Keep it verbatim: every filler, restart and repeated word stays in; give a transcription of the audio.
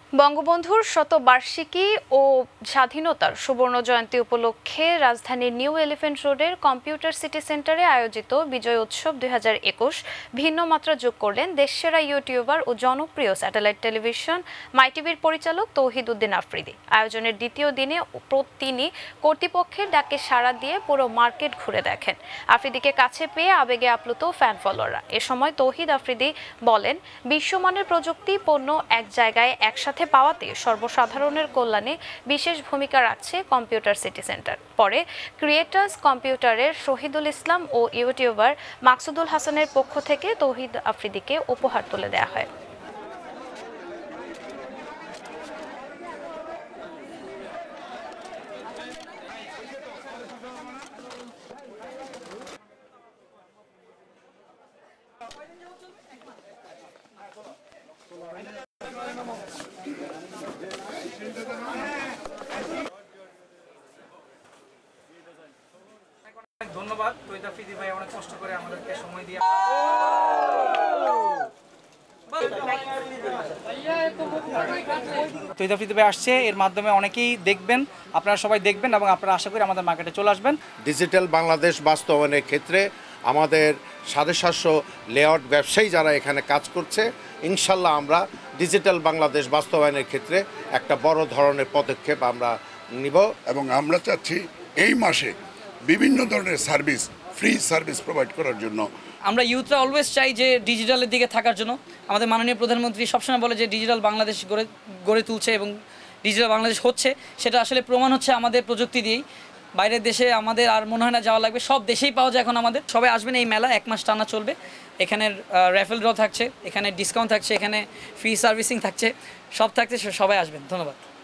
বঙ্গবন্ধুর শতবার্ষিকী ও স্বাধীনতার সুবর্ণ জয়ন্তী উপলক্ষে রাজধানীর নিউ এলিফ্যান্ট রোডের কম্পিউটার সিটি সেন্টারে আয়োজিত বিজয় উৎসব দুই হাজার একুশ ভিন্ন মাত্রা যোগ করলেন দেশসেরা ইউটিউবার ও জনপ্রিয় স্যাটেলাইট টেলিভিশন মাইটিভির পরিচালক তৌহিদ আফ্রিদি। আয়োজনের দ্বিতীয় দিনে তিনি কর্তৃপক্ষের ডাকে সাড়া দিয়ে পুরো মার্কেট ঘুরে দেখেন। আফ্রিদিকে কাছে পেয়ে আবেগে আপ্লুত ফ্যান ফলোয়াররা। এ সময় তৌহিদ আফ্রিদি বলেন, বিশ্বমানের প্রযুক্তি পণ্য এক জায়গায় একসাথে পাওয়াতে সর্বসাধারণের কল্যাণে বিশেষ ভূমিকা রাখছে কম্পিউটার সিটি সেন্টার। পরে ক্রিয়েটার্স কম্পিউটারের শহীদুল ইসলাম ও ইউটিউবার মাকসুদুল হাসানের পক্ষ থেকে তৌহিদ আফ্রিদিকে উপহার তুলে দেওয়া হয়। ধন্যবাদ তৌহিদ আফ্রিদি ভাই, অনেক কষ্ট করে আমাদেরকে সময় দিয়ে তৌহিদ আফ্রিদি ভাই আসছে, এর মাধ্যমে অনেকেই দেখবেন, আপনারা সবাই দেখবেন এবং আপনারা আশা করি আমাদের মার্কেটে চলে আসবেন। ডিজিটাল বাংলাদেশ বাস্তবায়নের ক্ষেত্রে আমাদের সাড়ে সাতশো লেআউট ব্যবসায়ী যারা এখানে কাজ করছে, ইনশাল্লাহ আমরা ডিজিটাল বাংলাদেশ বাস্তবায়নের ক্ষেত্রে একটা বড় ধরনের পদক্ষেপ আমরা নিব এবং আমরা চাচ্ছি এই মাসে বিভিন্ন ধরনের সার্ভিস ফ্রি সার্ভিস প্রোভাইড করার জন্য। আমরা ইউথরা অলওয়েজ চাই যে ডিজিটালের দিকে থাকার জন্য। আমাদের মাননীয় প্রধানমন্ত্রী সবসময় বলে যে ডিজিটাল বাংলাদেশ গড়ে গড়ে তুলছে এবং ডিজিটাল বাংলাদেশ হচ্ছে, সেটা আসলে প্রমাণ হচ্ছে আমাদের প্রযুক্তি দিয়েই। বাইরের দেশে আমাদের আর মনে হয় না যাওয়া লাগবে, সব দেশেই পাওয়া যায় এখন আমাদের। সবাই আসবেন, এই মেলা এক মাস টানা চলবে। এখানের র্যাফেল ড্র থাকছে, এখানে ডিসকাউন্ট থাকছে, এখানে ফ্রি সার্ভিসিং থাকছে, সব থাকছে, সবাই আসবেন। ধন্যবাদ।